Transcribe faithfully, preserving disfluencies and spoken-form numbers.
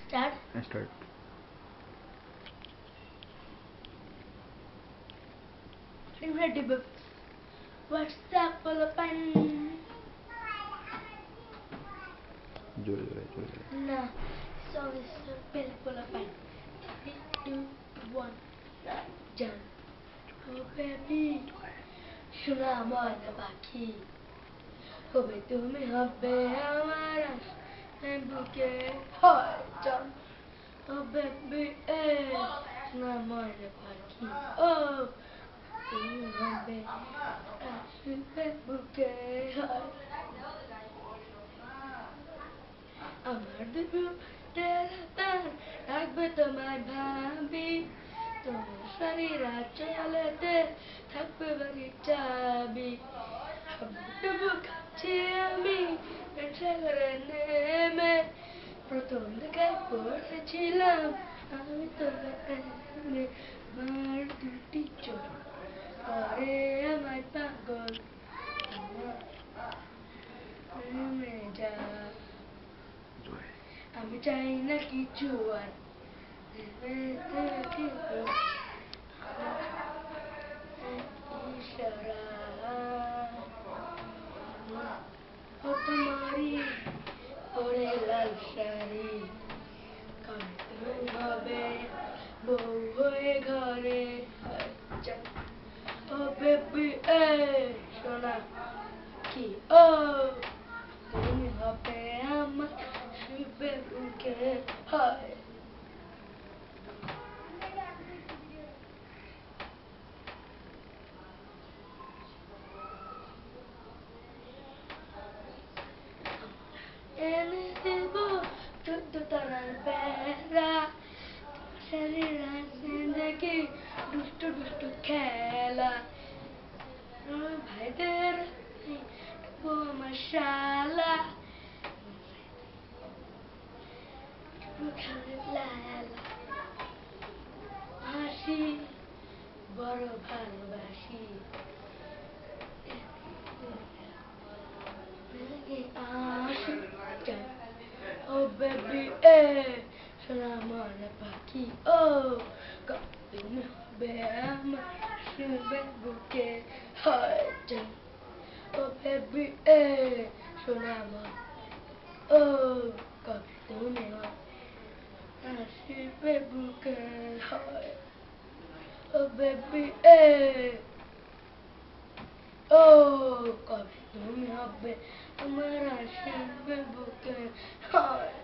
Start. Start. Incredible. What's up, Palapan? Joy, joy, joy. Nah, so this is Bill Palapan. Three, two, one, jump. Oh baby, শোনা ময়না পাখি হবে তুমি হবে আমার বুকে হয় জান ও বেবি এ শোনা ময়না পাখি ও তুমি হবে আসবে বুকে হয় আমার দুটো তেরাতার রাখবে তোমায় ভাবি তোমার শরীরা চলেতে থাকবে বাড়ির চাবি হাবুডুবু খাচ্ছি আমি সাগরে নেমে প্রথম দেখায় পড়েছিলাম আমি তোমার প্রেমে আমার দুটি চোখ করে আমায় পাগল প্রেমে যা আমি চাই না কিছু আর ইশারা ও তোমারই পরে লাল শাড়ি কবে তুমি হবে বউ হয়ে ঘরে ও বেবি এ সোনা কি ও তুমি হবে আমার শুবে বুকে হয় এনে দেব চোদ্দ তলার বেড়া শরীরা জিন্দগি দুষ্টু দুষ্টু খেলা ভাইদের আমার শালা হাসি বড় ভালোবাসি ও বেবি এ সোনা ময়না পাখি ও তুমি হবে আমার শুবে বুকে হয় জান ও বেবি এ সোনা ময়না ও কবে তুমি হবে শুবে বুকে হয় ও বেবি এ ও কবে তুমি হবে আমার শুবে বুকে হয়